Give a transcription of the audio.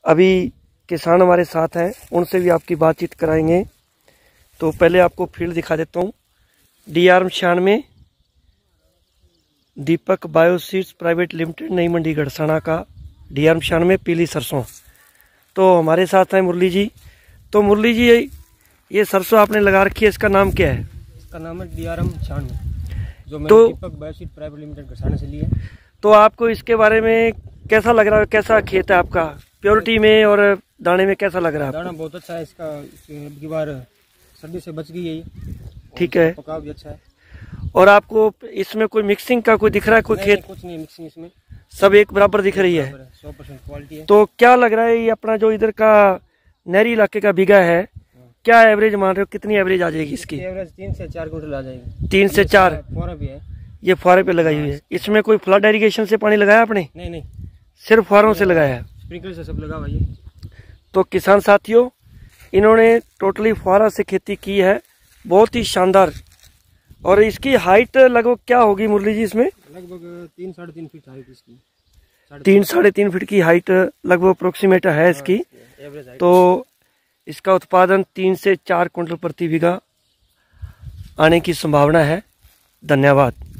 अभी किसान हमारे साथ हैं, उनसे भी आपकी बातचीत कराएंगे। तो पहले आपको फील्ड दिखा देता हूँ। DRM 96 Deepak bioseeds private limited, Nai Mandi Garhsana का DRM 96 पीली सरसों। तो हमारे साथ हैं मुरली जी। तो मुरली जी, ये सरसों आपने लगा रखी है, इसका नाम क्या है? इसका नाम है DRM 96, जो मैंने तो Deepak bioseed private limited Gharsana से लिया। तो आपको इसके बारे में कैसा लग रहा है? कैसा खेत है आपका? प्योरिटी में और दाने में कैसा लग रहा है? दाना बहुत अच्छा है इसका, की बार सर्दी से बच गई है ये। ठीक है, पकाव भी अच्छा है। और आपको इसमें कोई मिक्सिंग का कोई दिख रहा है? कोई खेत कुछ नहीं मिक्सिंग इसमें, सब एक बराबर दिख रही है। 100% क्वालिटी है। तो क्या लग रहा है ये अपना जो इधर का नहरी इलाके का बीघा है, क्या एवरेज मान रहे हो? कितनी एवरेज आ जाएगी इसकी? एवरेज 3 से 4 क्विंटल आ जाएगी। 3 से 4 फुहारा भी है। ये फुहारे पे लगाई हुई है। इसमें कोई फ्लड इरिगेशन से पानी लगाया आपने? नहीं, सिर्फ फुहारों से लगाया है। स्प्रिंकलर से सब लगा हुआ है। तो किसान साथियों, इन्होंने टोटली फुहारा से खेती की है, बहुत ही शानदार। और इसकी हाइट लगभग क्या होगी मुरली जी? इसमें लगभग 3-3.5 फीट हाइट इसकी। 3-3.5 फीट की हाइट लगभग अप्रोक्सीमेट है इसकी। तो इसका उत्पादन 3 से 4 क्विंटल प्रति बीघा आने की संभावना है। धन्यवाद।